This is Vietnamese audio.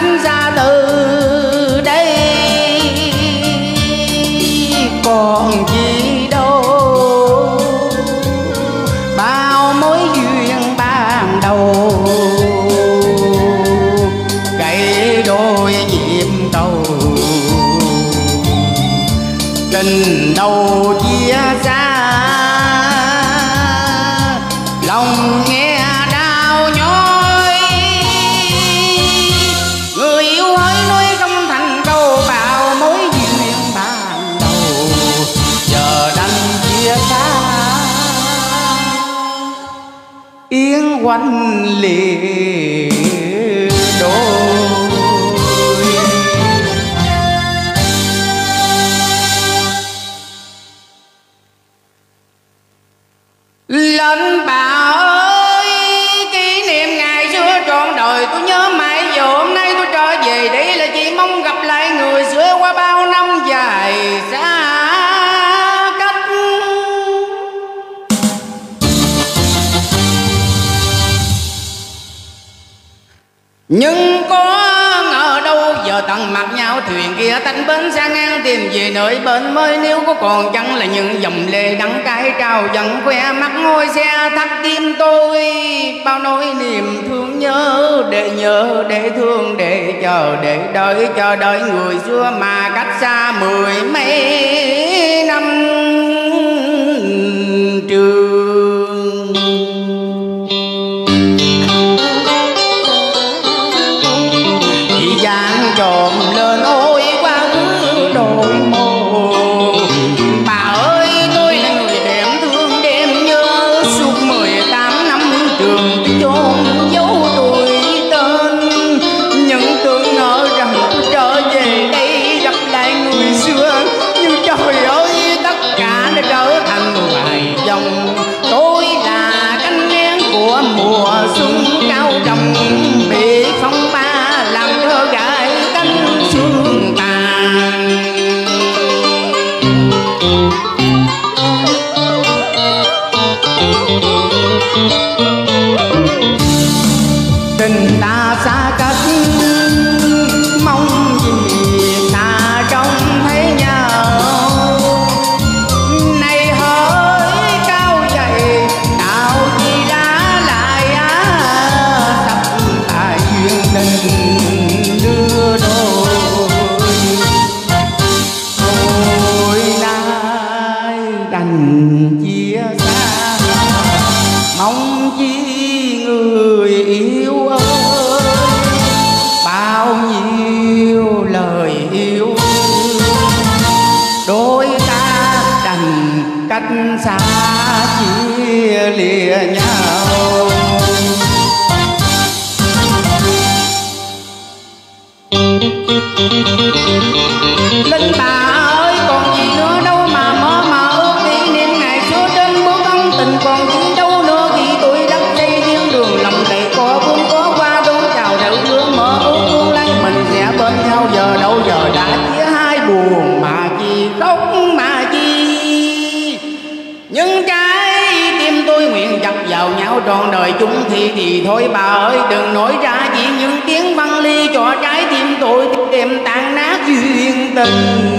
sanh ra từ đây còn gì đâu, bao mối duyên ban đầu gãy đôi nhịp cầu, tình đầu chia xa lòng nghe đau nhói. Người yêu hỡi nói không thành câu, bao mối duyên ban đầu giờ đành chia xa yên quanh lìa đôi. Lên bà ơi, kỷ niệm ngày xưa trọn đời tôi nhớ mãi, giờ hôm nay tôi trở về đây là chỉ mong gặp lại người xưa qua bao năm dài xa cách. Nhưng có ngờ đâu giờ tận mặt nhau thuyền kia tách bến sang ngang tìm về nơi bên mới, nếu có còn chẳng là những dòng lệ đắng cay trào dần khoe mắt ngôi xe thắt tim tôi bao nỗi niềm thương nhớ, để thương, để chờ, để đợi, chờ đợi người xưa mà cách xa mười mấy năm trường. Chị dáng trộm lên ôi quá khứ đôi mồ, bà ơi tôi là người đẹp thương đêm nhớ suốt 18 năm trường tôi chôn giấu tuổi tên, những tưởng ngờ rằng tôi trở về đây gặp lại người xưa, nhưng trời ơi tất cả đã trở thành hoài dòng. Tôi là cánh én của mùa xuân cao trầm bị phong ba làm thơ gãi cánh sương tàn. Tình ta xa cách mong gì ta trông thấy nhau, này hỡi cao dày đạo chi đã lại sắp tại duyên tình đưa đôi. Hồi nay đành chia xa mong chi người yêu ơi, bao nhiêu lời yêu đôi ta đành cách xa chia lìa nhau. Linh bà ơi còn gì nữa đâu mà mơ mơ, kỷ niệm ngày xưa trên bước ông tình còn gì đâu nữa, khi tôi đắp dây thiên đường lòng đầy có vương có qua đón chào đợi thương mơ ước tương lai mình sẽ bên nhau, giờ đâu giờ đã chia hai buồn mà chi khóc mà chi. Nhưng trái tim tôi nguyện chặt vào nhau trọn đời chung thì thôi bà ơi đừng nói ra chỉ những tiếng băng ly cho trái tim tôi đêm tan nát duyên tình.